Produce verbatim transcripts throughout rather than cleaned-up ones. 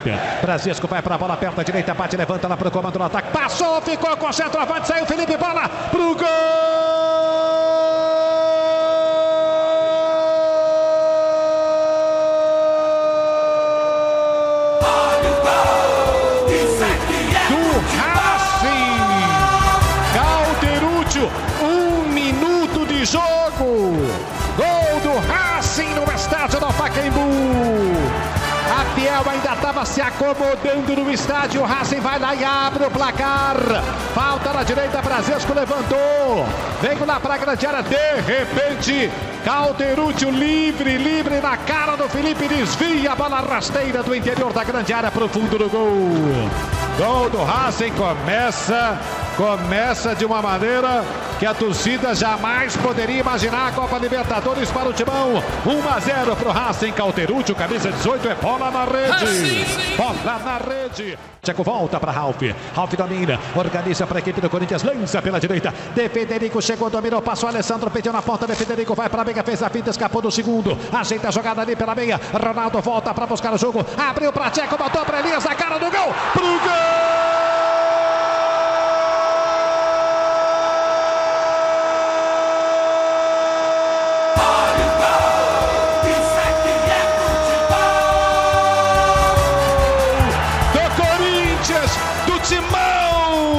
Francisco vai pra bola perto da direita, bate, levanta lá pro comando do ataque, passou, ficou com o centroavante, saiu Felipe, bola pro gol! Do Racing, Calderúcio, um minuto de jogo, gol do Racing no estádio do Pacaembu. A Fiel ainda estava se acomodando no estádio. O Racing vai lá e abre o placar. Falta na direita, Francisco levantou. Veio lá para a grande área. De repente, Calderúcio livre, livre na cara do Felipe. Desvia a bola rasteira do interior da grande área para o fundo do gol. Gol do Racing começa, começa de uma maneira que a torcida jamais poderia imaginar. A Copa Libertadores para o Timão. um a zero para o Racing. Calderúcio, camisa dezoito, é bola na rede. Bola na rede. Tcheco volta para Ralf. Ralf domina, organiza para a equipe do Corinthians, lança pela direita. De Federico chegou, dominou, passou. Alessandro pediu na ponta. De Federico vai para a meia, fez a finta, escapou do segundo. Ajeita a jogada ali pela meia. Ronaldo volta para buscar o jogo. Abriu para Tcheco, botou para Elias na cara do gol. Pro gol! Do Timão,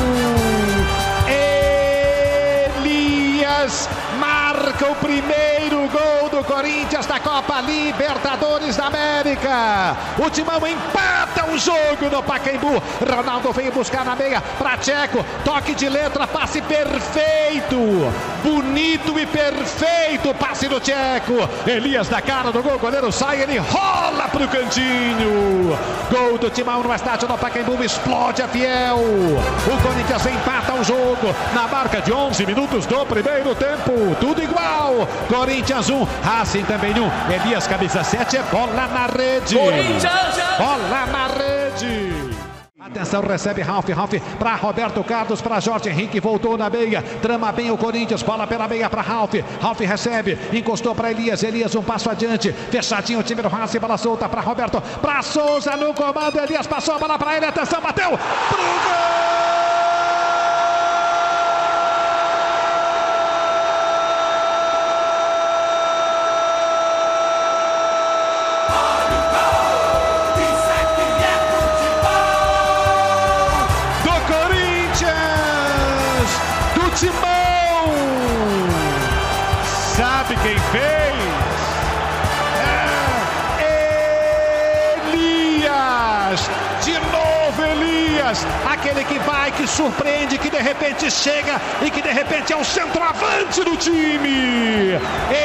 Elias marca o primeiro gol do Corinthians da Copa Libertadores da América. O Timão empata o jogo no Pacaembu. Ronaldo veio buscar na meia para Tcheco, toque de letra, passe perfeito, bonito e perfeito, passe do Tcheco. Elias na cara do gol, o goleiro sai, ele rola pro cantinho. Gol do Timão no estádio do Pacaembu, explode a Fiel. O Corinthians empata o jogo na marca de onze minutos do primeiro tempo. Tudo igual. Corinthians um, Racing também um. Elias, camisa sete, é bola na rede. Bola na rede. Atenção, recebe Ralf, Ralf para Roberto Carlos, para Jorge Henrique, voltou na meia, trama bem o Corinthians, bola pela meia para Ralf, Ralf recebe, encostou para Elias, Elias um passo adiante, fechadinho o time do Racing, bola solta para Roberto, para Souza no comando, Elias passou a bola para ele, atenção, bateu, pro gol! Timão! Sabe quem fez? É Elias! De novo Elias! Aquele que vai, que surpreende, que de repente chega e que de repente é o centroavante do time!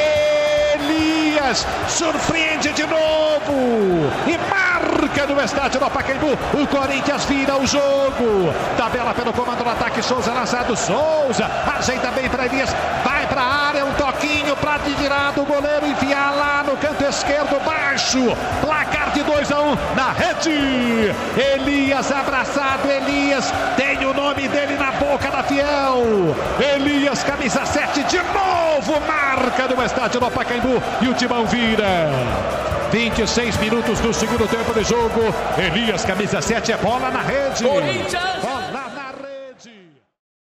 Elias surpreende de novo e marca no estádio do Pacaembu. O Corinthians vira o jogo. Tabela pelo comando do ataque. Souza lançado. Souza ajeita bem para Elias. Vai para a área. Um toquinho para tirar do goleiro. Enfiar lá no canto esquerdo. Baixo. Placar de dois a um na rede. Elias abraçado. Elias tem o nome dele na boca da Fiel. Elias, camisa sete, de novo marca no estádio do Pacaembu. E o Timão vira. vinte e seis minutos do segundo tempo de jogo. Elias, camisa sete, é bola na rede. Corinthians!